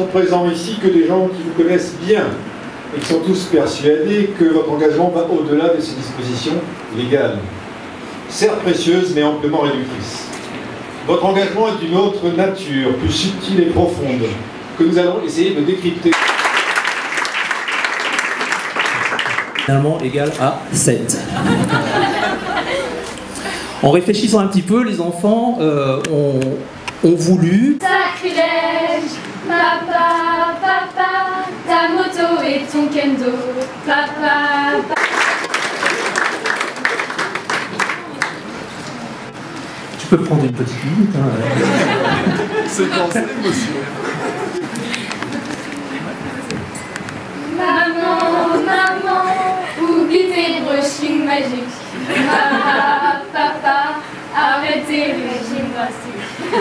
présents ici que des gens qui vous connaissent bien et qui sont tous persuadés que votre engagement va au-delà de ces dispositions légales, certes précieuses mais amplement réductrices. Votre engagement est d'une autre nature, plus subtile et profonde, que nous allons essayer de décrypter. Finalement égal à 7. En réfléchissant un petit peu, les enfants ont voulu... Sacrilège, papa, papa, ta moto et ton kendo, papa, papa. Tu peux prendre une petite minute. Hein. Séquence d'émotion. Maman, maman, oublie tes brushings magiques. Papa, papa, arrêtez les régimes drastiques.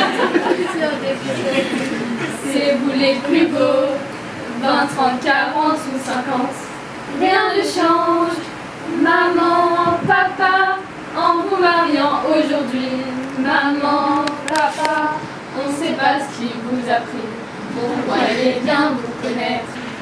C'est vous les plus beaux, 20, 30, 40 ou 50. Rien ne change, maman, papa, en vous mariant aujourd'hui. Maman, papa, on sait pas ce qui vous a pris. Vous croyez bien vous connaître.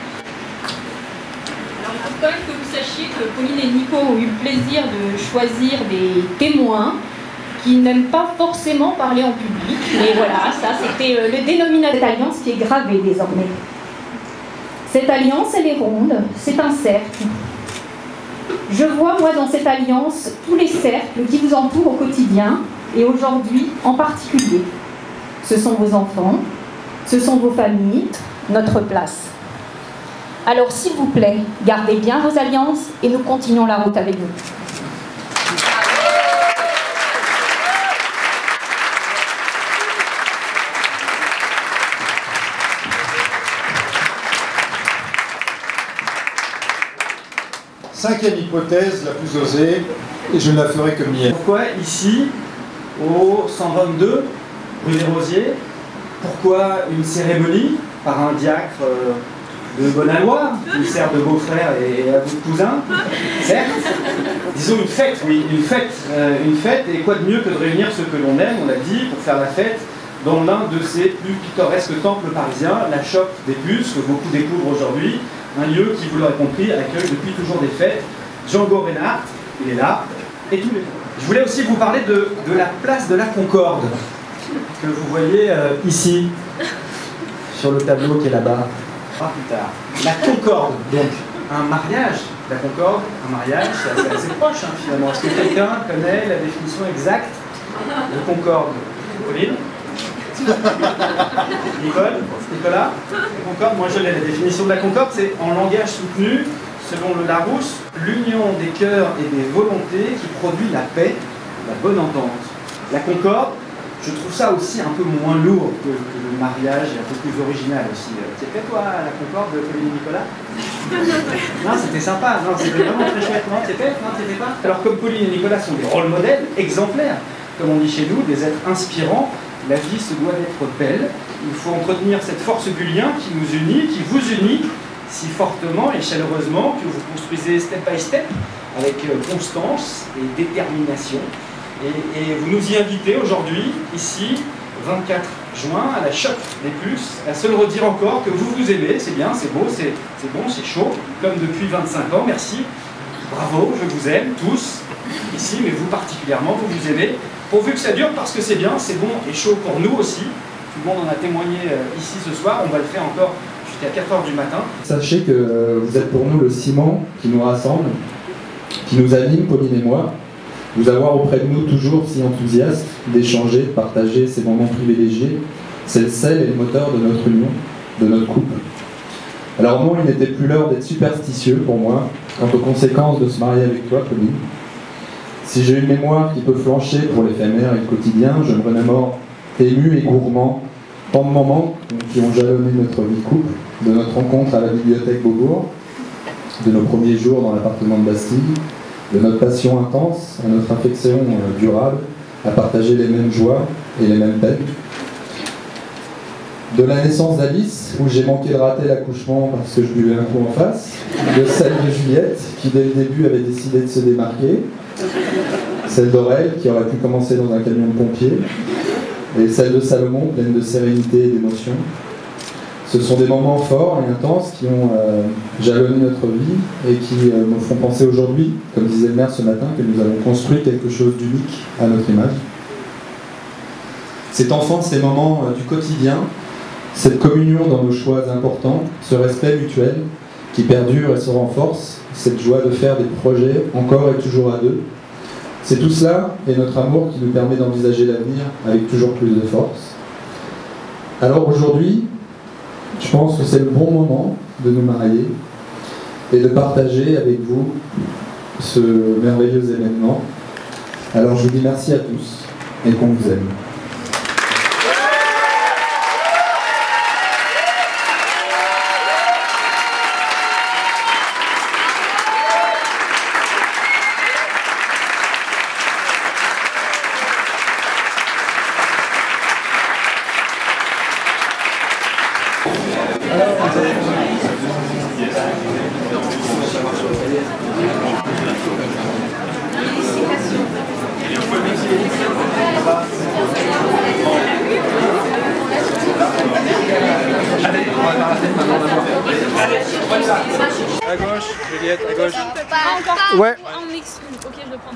Alors, il faut quand même que vous sachiez que Pauline et Nico ont eu le plaisir de choisir des témoins qui n'aiment pas forcément parler en public. Mais voilà, ça c'était le dénominateur. Cette alliance qui est gravée désormais. Cette alliance, elle est ronde, c'est un cercle. Je vois, moi, dans cette alliance, tous les cercles qui vous entourent au quotidien, et aujourd'hui en particulier. Ce sont vos enfants, ce sont vos familles, notre place. Alors, s'il vous plaît, gardez bien vos alliances et nous continuons la route avec vous. Cinquième hypothèse, la plus osée, et je ne la ferai que mienne. Pourquoi ici, au 122, rue des Rosiers, pourquoi une cérémonie par un diacre de Bonalois, qui sert de beau-frère et à vous de cousin, certes. Disons une fête, oui, une fête, et quoi de mieux que de réunir ceux que l'on aime, on l'a dit, pour faire la fête dans l'un de ces plus pittoresques temples parisiens, la Chope des Puces, que beaucoup découvrent aujourd'hui, un lieu qui, vous l'aurez compris, accueille depuis toujours des fêtes. Django Reinhardt, il est là, et tous les jours. Je voulais aussi vous parler de la place de la Concorde, que vous voyez ici, sur le tableau qui est là-bas. Plus tard. La Concorde, donc, un mariage. La Concorde, un mariage, c'est assez proche hein, finalement. Est-ce que quelqu'un connaît la définition exacte de Concorde? Pauline? Nicolas? Concorde, moi je l'ai. La définition de la Concorde, c'est en langage soutenu, selon le Larousse, l'union des cœurs et des volontés qui produit la paix, la bonne entente. La Concorde, je trouve ça aussi un peu moins lourd que le mariage et un peu plus original aussi. Tu étais toi à la Concorde, Pauline et Nicolas? Non, c'était sympa, non, c'était vraiment très chouette. Non, t'étais pas? Alors comme Pauline et Nicolas sont des rôles modèles exemplaires, comme on dit chez nous, des êtres inspirants, la vie se doit d'être belle. Il faut entretenir cette force du lien qui nous unit, qui vous unit si fortement et chaleureusement, que vous construisez step by step, avec constance et détermination. Et vous nous y invitez aujourd'hui, ici, 24 juin, à la Chope des Puces, à se le redire encore que vous vous aimez, c'est bien, c'est beau, c'est bon, c'est chaud, comme depuis 25 ans, merci, bravo, je vous aime tous, ici, mais vous particulièrement, vous vous aimez, pourvu que ça dure, parce que c'est bien, c'est bon et chaud pour nous aussi, tout le monde en a témoigné ici ce soir, on va le faire encore jusqu'à 4 h du matin. Sachez que vous êtes pour nous le ciment qui nous rassemble, qui nous anime, Pauline et moi. Vous avoir auprès de nous toujours si enthousiaste d'échanger, de partager ces moments privilégiés, c'est le sel et le moteur de notre union, de notre couple. Alors non, il n'était plus l'heure d'être superstitieux pour moi quant aux conséquences de se marier avec toi, Pauline. Si j'ai une mémoire qui peut flancher pour l'éphémère et le quotidien, je me remémore ému et gourmand tant de moments qui ont jalonné notre vie de couple, de notre rencontre à la bibliothèque Beaubourg, de nos premiers jours dans l'appartement de Bastille, de notre passion intense à notre affection durable, à partager les mêmes joies et les mêmes peines. De la naissance d'Alice, où j'ai manqué de rater l'accouchement parce que je buvais un coup en face, de celle de Juliette, qui dès le début avait décidé de se démarquer, celle d'Aurel, qui aurait pu commencer dans un camion de pompiers, et celle de Salomon, pleine de sérénité et d'émotion. Ce sont des moments forts et intenses qui ont jalonné notre vie et qui me font penser aujourd'hui, comme disait le maire ce matin, que nous avons construit quelque chose d'unique à notre image. Cet enfant de ces moments du quotidien, cette communion dans nos choix importants, ce respect mutuel qui perdure et se renforce, cette joie de faire des projets encore et toujours à deux, c'est tout cela et notre amour qui nous permet d'envisager l'avenir avec toujours plus de force. Alors aujourd'hui, je pense que c'est le bon moment de nous marier et de partager avec vous ce merveilleux événement. Alors je vous dis merci à tous et qu'on vous aime. À gauche, Juliette, à gauche. Ouais. On mixe. Ok, je le prends.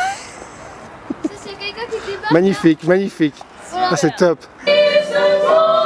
C'est quelqu'un qui fait pas. Magnifique, magnifique. Ah, c'est top. Ils se font